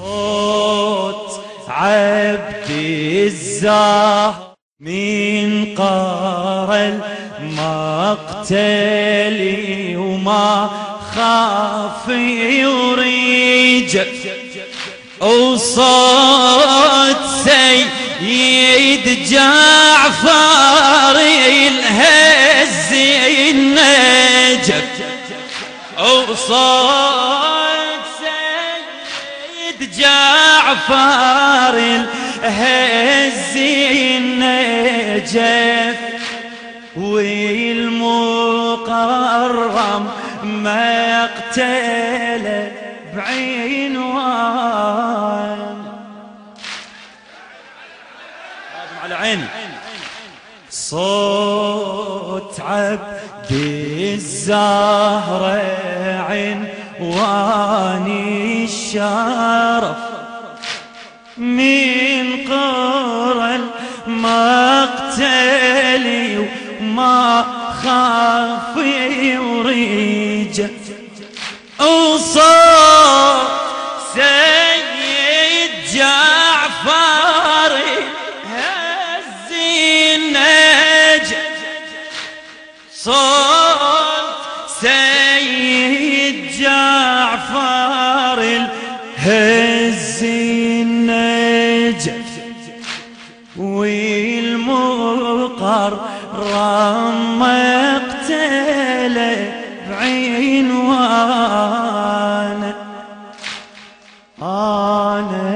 صوت عبد الزهر من قرى المقتل وما خاف يريج، وصوت سيد جعفر الهز النجف، وصوت سيد جعفر الهز النجف، والمقرم مقتله بعنوان. على عيني صوت عبد الزهر عنوان الشرف، من قرى المقتل وما خاف يريج، وصوت سيد جعفر هز النجف، صوت سيد جعفر هز النجف، والمقرم مقتله بعنوان. أنا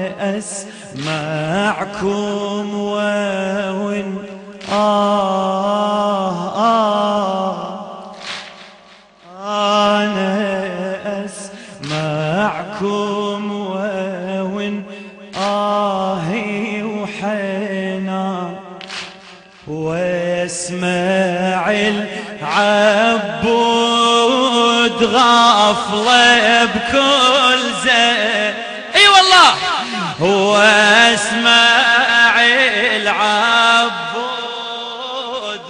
أسمعكم وون أنا أسمعكم وون وحنان، واسمع العبود غافله بكل زين، اي والله، واسمع العبود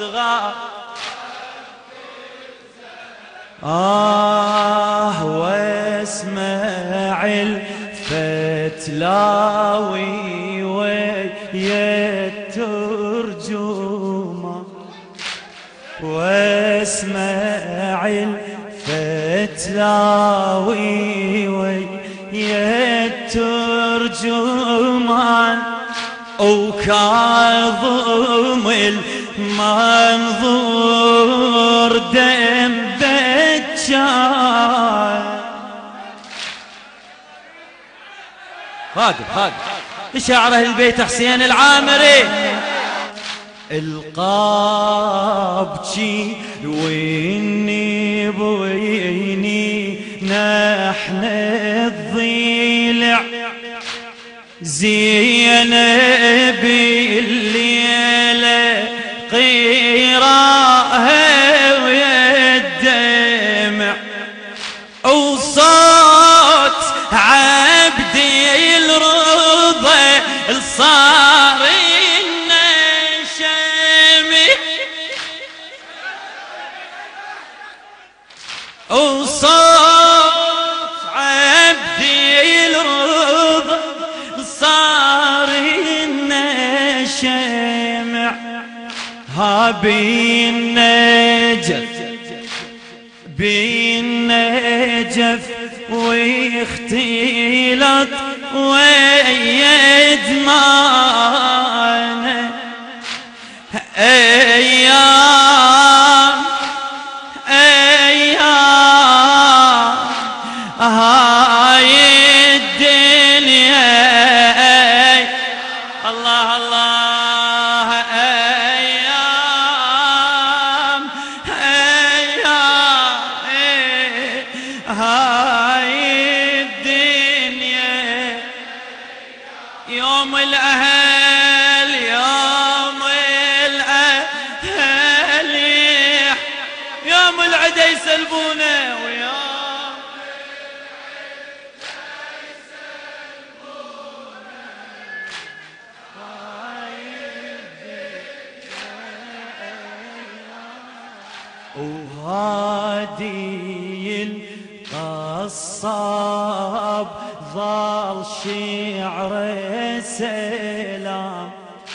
واسمع الفتلاوي ويا الترجمة، واسمع الفتلاوي ويا الترجمان، وكاظم المنظور دم بجان. خادم شعره البيت حسين العامري، القابجي ويني بويني نحن الضلع، زينب الليلة قيراها ويا الدمع، وصوت عبدي الرضا صار النشمي، وصوت عبدي الرضا صار النشمع، بالنجف واختلط ويا دمانه، ايام هاي الدنيا، الله الله، ايام هاي الدنيا، يوم الأهل يوم العدا يسلبونه، ويوم وهادي قصاب ظل شعر سلام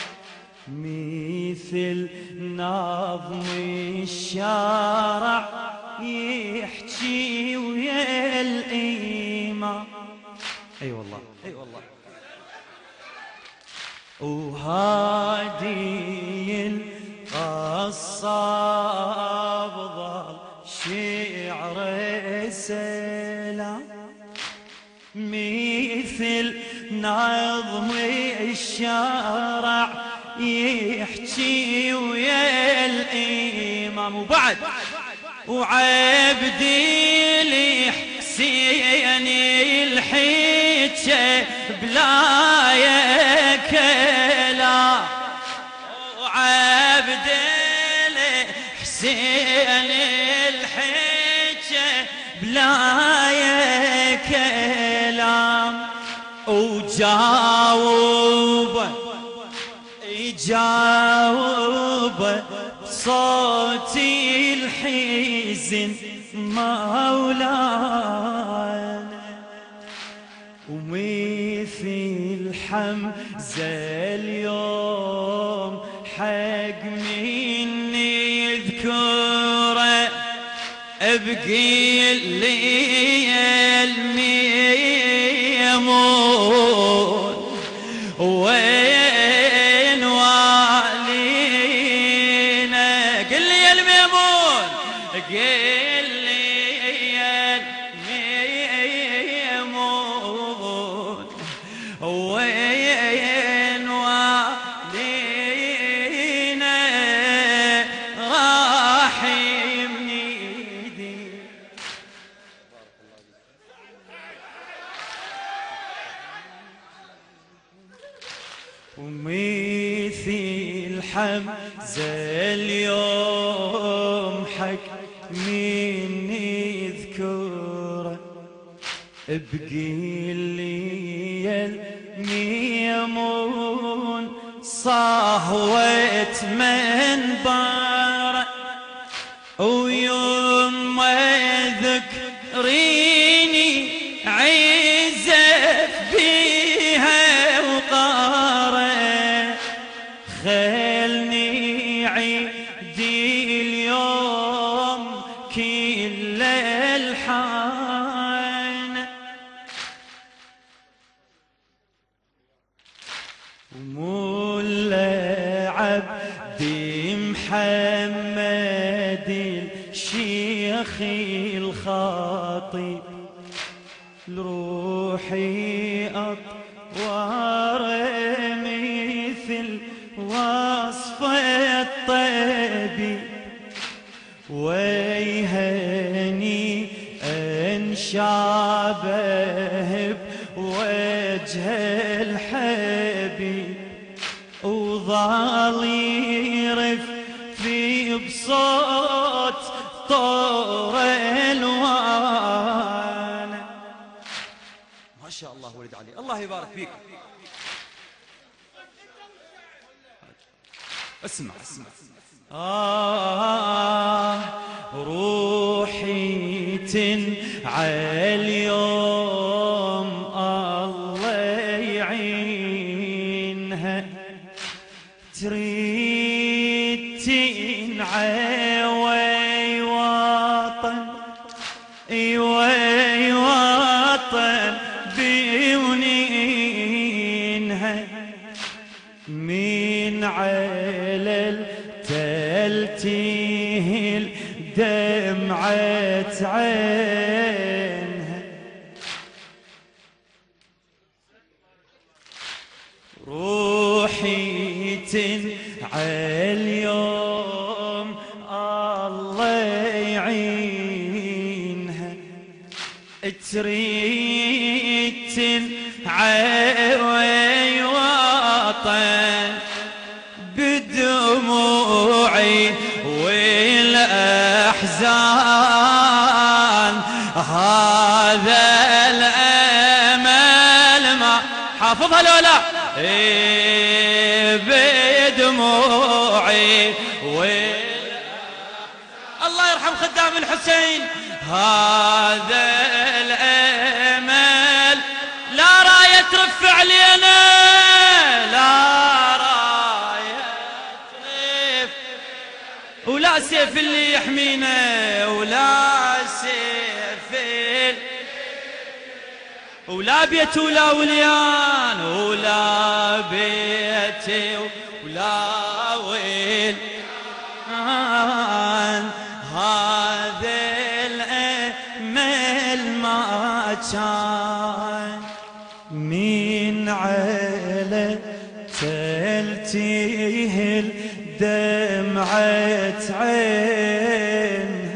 مثل نظم الشارع يحكي ويا الإمام. اي والله اي والله. وهادي القصاب ظل شعر سلام مثل نظم الشارع يحكي ويا الإمام. وبعد وعبدي الحسين الحجة بلا يكلا. وعبدي الحسين الحجة بلا يكلام. وجاوب صوتي الحزن مولانا ومثل حمزة اليوم حق مني يذكره ابقي لي الميمون وين والينا. قل لي يا الميمون قل لي يا الميمون وين والينا راح يمنيدي. ومثل حمزة اليوم حق مني يذكره ابقي لي الميمون صهوة منبره ويوم ما ذكريني عزف بيها وقاره خلني عيدي اليوم كل الحان. ومولا عبدي محمد الشيخ الخاطب لروحي أطوار مثل وصف الطبيب ويهني أن شابه بوجه الحبيب وظل يرف في بصوت طور الوان. ما شاء الله ولد علي الله يبارك فيك. اسمع اسمع. روحي تنعى اليوم الله يعينها تريد تنعى وي وطن بيونينها من على تلتهل دمعة عينها. روحي تنعى اليوم الله يعينها تريد تنعى وطن بدموعي والأحزان هذا الأمل ما حافظها لولا بدموعي الله يرحم خدام الحسين هذا الأمل لا راية ترفع علينا، لا راية ترف ولا سيف اللي يحمينا، ولا سيف ولا بيت ولا وليان، ولا بيت ولا وليان. هذا الأمل ما كان من عيلة تلتهل دمعة عينها،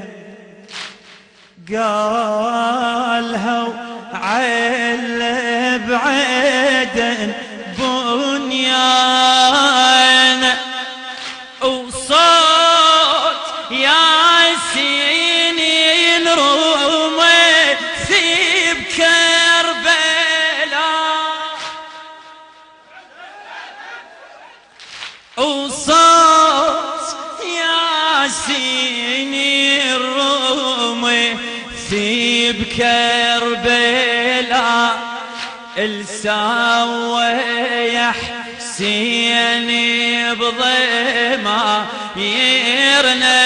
قالها وعلى بعيدا بنيان، وصوت ياسين الرومي في بكربلاء، وصوت ياسين الرومي في بكربلاء، السوى يا حسين بضيما يرنا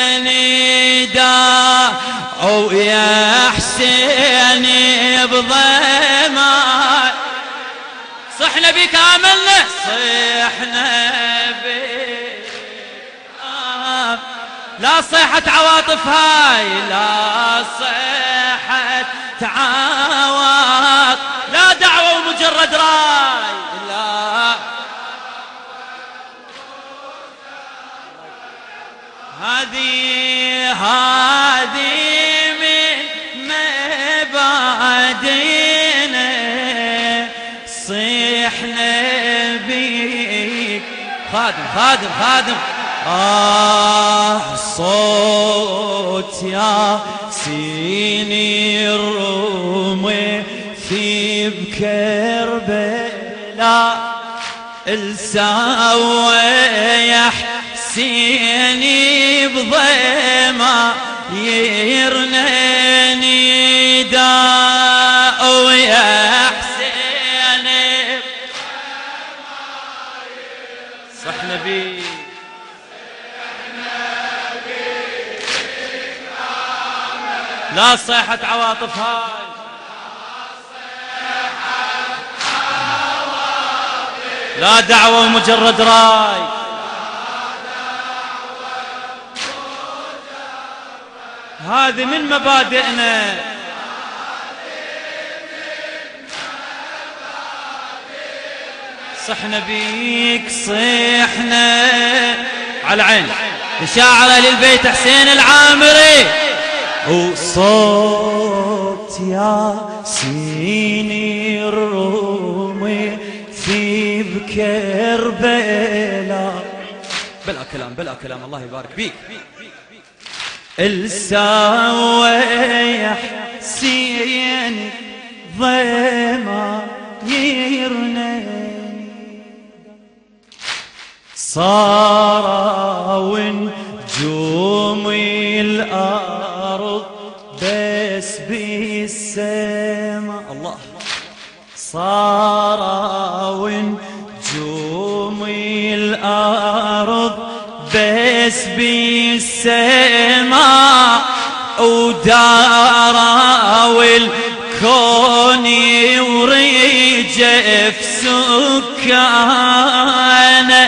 نداء، ويا حسين بضيما صحنا بك آمنا، صحنا بك لا صيحة عواطف هاي، لا صيحة عواطف، لا دعوة ومجرد راي، لا هذه من مبادئنا، صيحنا بيك خادم صوت ياسين الرومي في بكربلاء، السوى يا حسين بضيما يرنا نداء، ويا حسين صحنا بيك لا صيحة عواطف هاي، لا دعوة ومجرد راي، هذه من مبادئنا، صحنا بيك صحنا على عين شاعر أهل البيت حسين العامري، وصوت ياسين الرومي في بكربلاء، بلا كلام الله يبارك بيك، السوى يا حسين ضيما يرنا، صاروا نجوم الأرض بس بالسما، الله صاروا نجوم الأرض بس بالسما، وداروا الكون ورجف سكانه،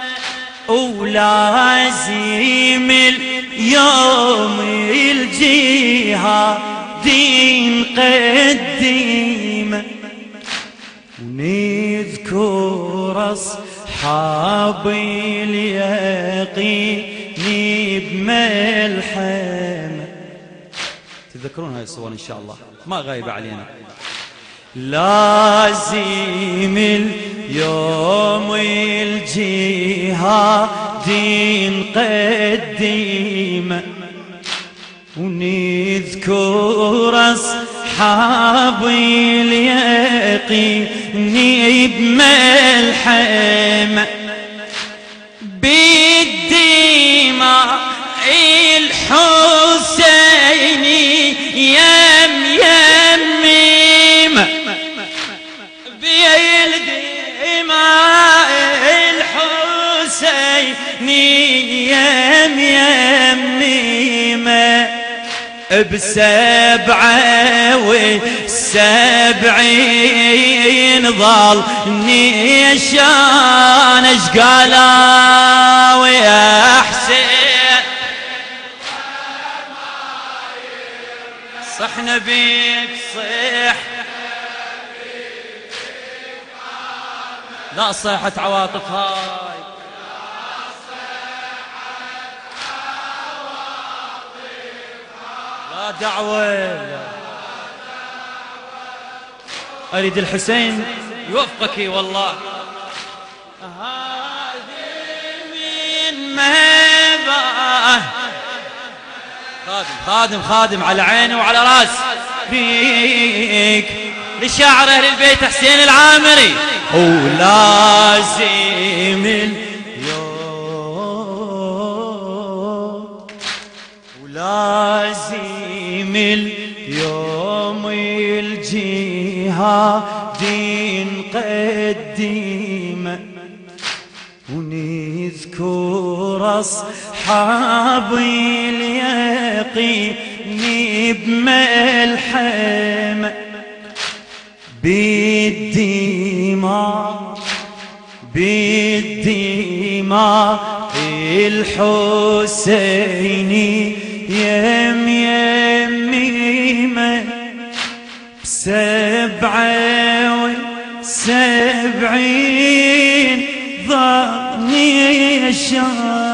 ولازم اليوم الجهاد نقدم، ونذكر أصحاب اليقين بملحمة، تذكرون هاي الصور إن شاء الله ما غايبة علينا، لازم اليوم الجهاد نقدم، ونذكر أصحاب اليقين بملحمة، بالدماء الحسيني ب7 و70 ظل نيشان اشقالا ويا حسين صحنا بيك صح لا صيحة عواطف هاي لا دعوة أريد الحسين يوفقك والله هذه من مهبة خادم على عيني وعلى راس فيك لشاعر أهل البيت حسين العامري ولازم اليوم ولازم اليوم الجهاد نقدمه ونذكر أصحاب اليقين بملحمة بالدماء الحسيني يميمة ب7 و70 ظني الشام